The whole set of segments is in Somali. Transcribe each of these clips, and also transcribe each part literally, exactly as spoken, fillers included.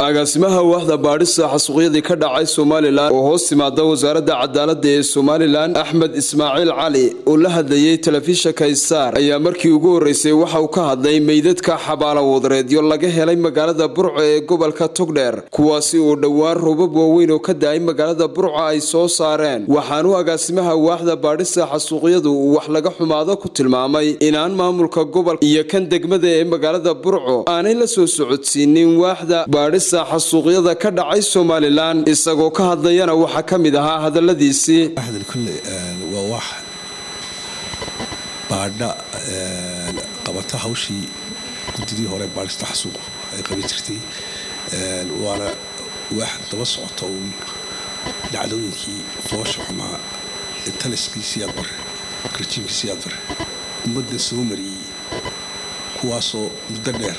agaasimaha waaxda baadhista xasuuqyadii ka dhacay Soomaaliland oo hoos timaada wasaaradda cadaaladda ee Soomaaliland Axmed Ismaaciil Cali oo la hadlayay telefishinka Star ayaa markii ugu horeysay waxa uu ka hadlay meydadka xabaalo wadareedyo laga helay magaalada Burco ee gobolka Togdheer kuwaasi oo dhawaan roobab waaweyn oo ka daay magaalada Burco ay soo saareen waxaanu agaasimaha waaxda baadhista xasuuqyadu wax laga xumaado ku tilmaamay inaan maamulka gobolka iyo kan degmada ee magaalada Burco aanay la soo socodsiinin waaxda baadhista xasuuqyada ka dhacay Soomaaliland isagoo ka hadlayana waxa kamid ahaa hadaladiisii واحد الكل waa baadha qabata hawshi gudidii hore baadhista xasuuq ay qabi jirtay waana wax daba socota oo dhacdooyinkii foosha xuma taliskiisii abar karjimkiisii abar ummadda soo mariyay kuwaasoo muddo dheer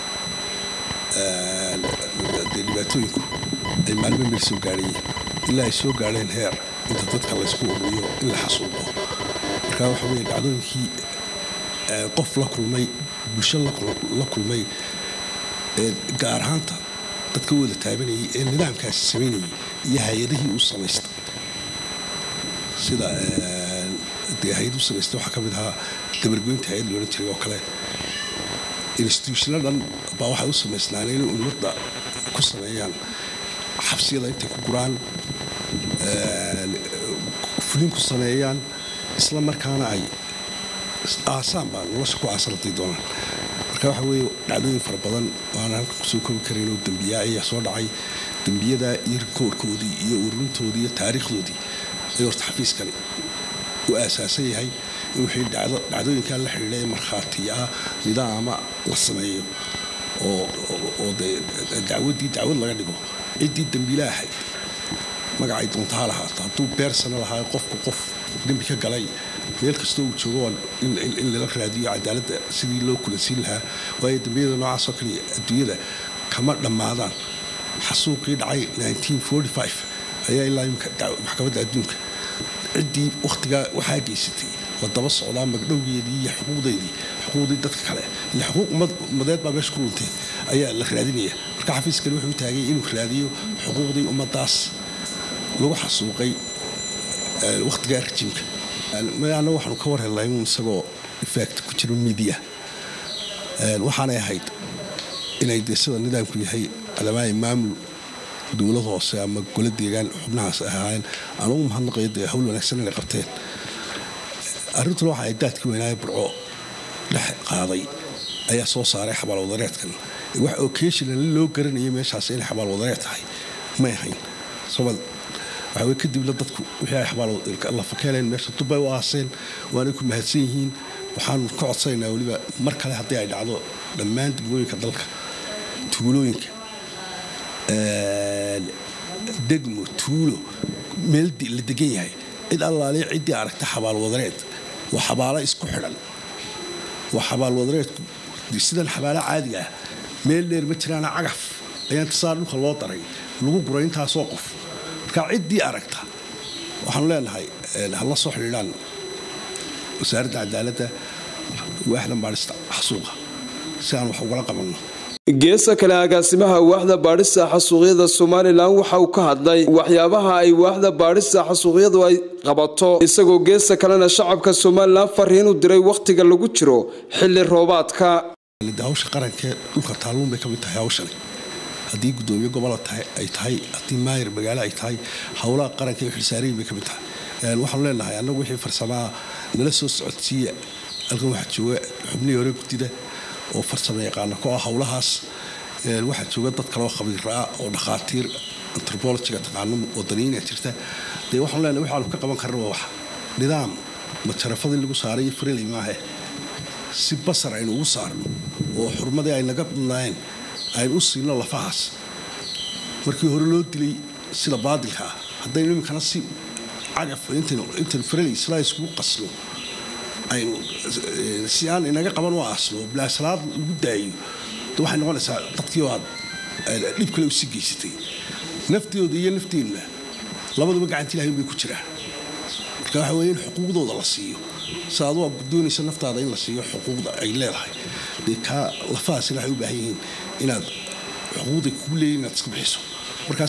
dhibaatooyinku ay maalmo meel soo gaarayeen ilaa ay soo gaareen heer inta dadka la isku ururiyo in la xasuuqo marka waxa weeye dhacdooyinkii qof la kulmay bulsho la kulmay gaar ahaanta dadka wada taabanayay ee nidaamkaasi samaynayay iyo hay-adihii u samaystay sida dee hay-ad u samaystay waxaa ka mid ahaa dabargoynta hay-ad loolan jiray oo kale institutionadan baa waxay u samaysnaan inay ummadda ku sameeyaan xabsiyada intay ku guraan fulin ku sameeyaan isla markaana ay aasaan baa nolosha ku aasaratay doonaan marka waxa weeye dhacdooyin fara badan waana halka kusoo koobi karayn oo dembiyaa ayaa soo dhacay dembiyada iyo rikoorkoodii iyo ururintoodii iyo taariikhdoodii ay horta xafiiskani u aasaasan yahay in wixii dhacdooyinkaa la xidhiidha ee markhaatiya ah nidaama la sameeyo oo dacwaddii dacwad laga dhigo ciddii dembiila ahayd magacay doontaha lahaato hadduu beersana lahaa qofku qof dembi ka galay meel kastoo uu joogo in lala raadiyo cadaaladda sidii loo kulansiin lahaa waayo dembiyada noocaasoo kale adduunyada kama dhammaadaan xasuuqii dhacay ayaa ilaa maxkamadda adduunka ciddii wakhtigaa waxaa geysatay la daba socdaa magdhowgeedii iyo xuquuqdeedii xuquuqdii dadka kale ila xuquuq ummadeed baa meesha ku luntay ayaa la raadinaya marka xafiiskani wuxuu taagay inuu raadiyo xuquuqdii ummaddaas lagu xasuuqay wakhtigaa rajimka mayaana waxaanu ka war helnay uun isagoo effect ku jiro media waxaanay ahayd inay dee sida nidaamku yahay alamaay maamul dowlad hoose ama gole deegaan xubnahaas ahaayeen aan ugu mahadnaqayo dee hawl wanaagsan inay qabteen arrintuna waxa ay daadkii weynaaye Burco dhex qaaday ayaa soo saaray xabaal wadareedkan wax occasional loo garanayay meeshaas inay xabaal wadareed tahay ma ahayn sabab waxa way kadib la dadku wixii ay xabaal la fakeeleen meesha Dubai oo aaseen waana ku mahadsan yihiin waxaan ka codsanaynaa waliba mar kale haddii ay dhacdo dhammaan degmooyinka dalka tuulooyinka degmo tuulo meel la degan yahay cid allaale ciddii aragta xabaal wadareed waa xabaalo isku xidhan waa xabaal wadareedku sidan xabaalo caadiga ah meel dheer ma jiraana cagaf ayaan tasaar dhulka loo daray lagu guray intaasoo qof marka ciddii aragta waxaanu leenahay hala soo xidhiidhaan wasaaradda cadaaladda waaxdan baadhista xasuuqa si aan wax ugala qabanno geesa kale agaasimaha waaxda baadhista xasuuqyada Soomaaliland waxa uu ka hadlay waxyaabaha ay waaxda baadhista xasuuqyadu ay qabato isagoo geesa kalena shacabka Soomaaliland fariin u diray waqtiga lagu jiro xilli roobaadka hawsha qaranka dhulka taaluun bay ka mid tahay hawshan haddii gudoomiye gobolka tahay ay tahay haddii maayir magaalo ay tahay hawlaha qaranka ee xilsaariyay bay ka mid tahay waxaanu leenahay annagu wixii farsamaa nala soo socodsiiya halkan waxaa jooga xubnihii hore gudida oo farsamo yaqaana ku ah hawlahaas waxaa jooga dad kale oo khabiir ah oo dhaqaatiir anthropologiga taqaano wadaniina jirta dee waxaan leenahay waxaanu ka qaban karnaa wax nidaam majarafadii lagu saaray friendly maahe si basar aynu ugu saarno oo xurmadii ay naga badnaayeen aynu u siino lafahaas markii hore loo dilay sida baadilka ah haddaynu iminkana si cagaf intan friendly isla iskugu qasno aynu si aan inaga qaban oo aasno bilaa salaad lagu daayo waxay noqonaysaa dadkii oo dhib kale u sii geysatay naftooda iyo nafteena labaduba gacanta Ilaahay bay ku jiraan marka waxa weeye in xuquuqdooda la siiyo saad waa doonaysa naftaada in la siiyo xuquuqda ay leedahay ka lafaas Ilaahay u baahan yihiin inaad xuquuqda kugu leeyihin inaad iska bixiso